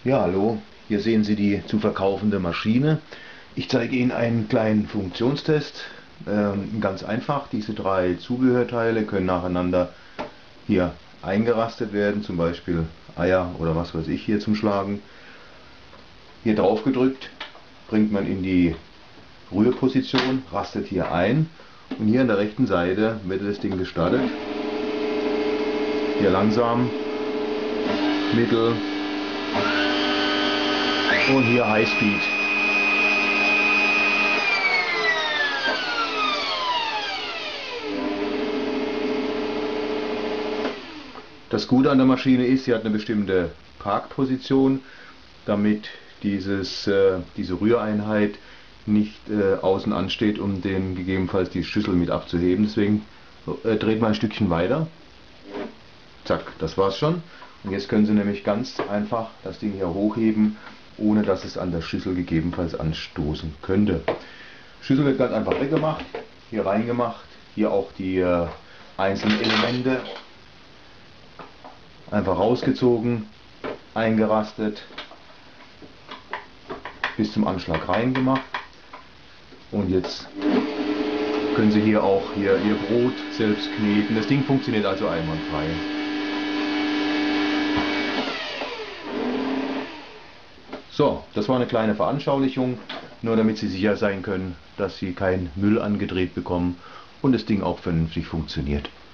Ja, hallo, hier sehen Sie die zu verkaufende Maschine. Ich zeige Ihnen einen kleinen Funktionstest. Ganz einfach, diese drei Zubehörteile können nacheinander hier eingerastet werden, zum Beispiel Eier oder was weiß ich hier zum Schlagen. Hier drauf gedrückt, bringt man in die Rührposition, rastet hier ein und hier an der rechten Seite wird das Ding gestartet. Hier langsam, mittel und hier Highspeed. Das Gute an der Maschine ist, sie hat eine bestimmte Parkposition, damit diese Rühreinheit nicht außen ansteht, um den gegebenenfalls die Schüssel mit abzuheben. Deswegen dreht man ein Stückchen weiter. Zack, das war's schon. Und jetzt können Sie nämlich ganz einfach das Ding hier hochheben, ohne dass es an der Schüssel gegebenenfalls anstoßen könnte. Schüssel wird ganz einfach weggemacht, hier reingemacht, hier auch die einzelnen Elemente einfach rausgezogen, eingerastet, bis zum Anschlag reingemacht. Und jetzt können Sie hier auch Ihr Brot selbst kneten. Das Ding funktioniert also einwandfrei. So, das war eine kleine Veranschaulichung, nur damit Sie sicher sein können, dass Sie keinen Müll angedreht bekommen und das Ding auch vernünftig funktioniert.